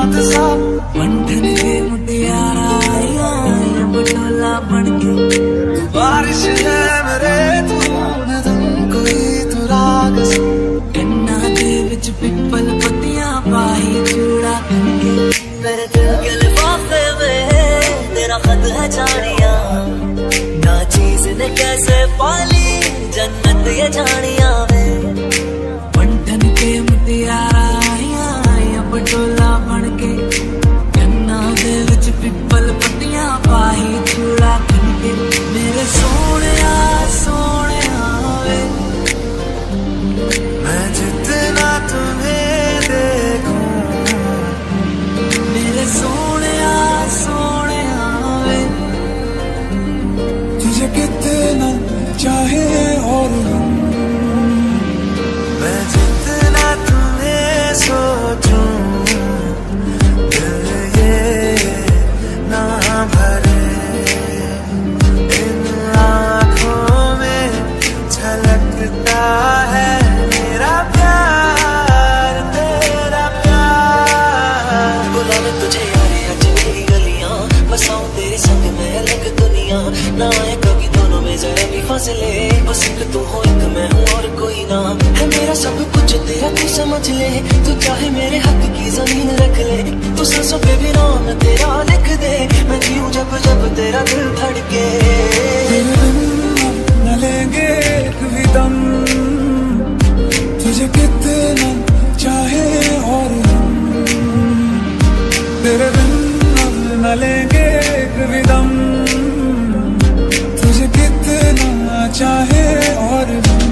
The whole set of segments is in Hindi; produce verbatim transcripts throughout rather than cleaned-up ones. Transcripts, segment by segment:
रात सा मंथन के मुटियारा आया बटोला बनके। बारिश है मेरे तू नदम कोई तू राग सा कन्ना दे विच पिपल पत्तियां पाई चूड़ा करके। मेरे दिल के लिफाफे में तेरा खत है जानिया, ना चीज ने कैसे पाली जन्नत ये जानिया वे। मंथन के मुटियारा आया बटोला बनके। कन्ना दे विच पिपल पत्तियां पाई चूड़ा करके। मेरे सोनिया सोनिया वे मैं जितना तुम्हें देखूं, मेरे सोनिया सोनिया वे तुझे कितना चाहे और हम, मैं जितना तुम्हें सोचूं दिल ये ना भरे। इन आँखों में झलकता है मेरा प्यार तेरा प्यार। बुला ले तुझे यारे आज मेरी गलियां, बसाऊं तेरे संग मैं अलग दुनिया। ना आए कभी दोनों में जरा भी फासले, बस एक तू हो एक मैं हूँ और कोई ना है मेरा सब कुछ तेरा तू समझ ले। तू चाहे मेरे हक की जमीन रख ले, तू सांसों पे भी नाम तेरा लिख दे। मैं जीऊं जब जब तेरा दिल धड़के। तेरे बिन न लेंगे एक भी दम, तुझे कितना चाहे और हम, तेरे बिन न लेंगे एक भी दम, तुझे कितना चाहे और हम।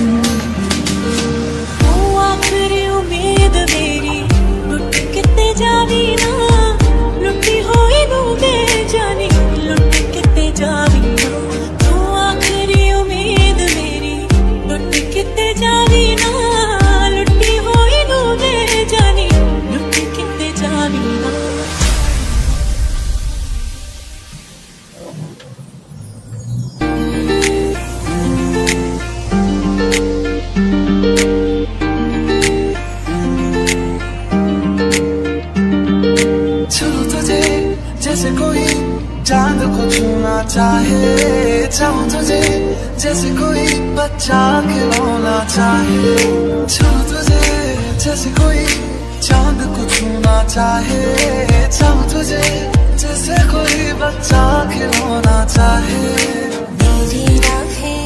तू आखिरी उम्मीद मेरी लुट किते जावी ना, लुटी होई नू दे जानी लुट किते जावी ना। तू आखिरी उम्मीद मेरी लुट किते जावी ना, लुटी होई नू दे जानी लुट किते जावी ना। छू तुझे जैसे कोई चांद को छूना चाहे, चाहूं तुझे जैसे कोई बच्चा खिलौना चाहे। छू तुझे जैसे कोई चांद को छूना चाहे, चाहूं तुझे जैसे कोई बच्चा खिलौना चाहे। मेरी राहें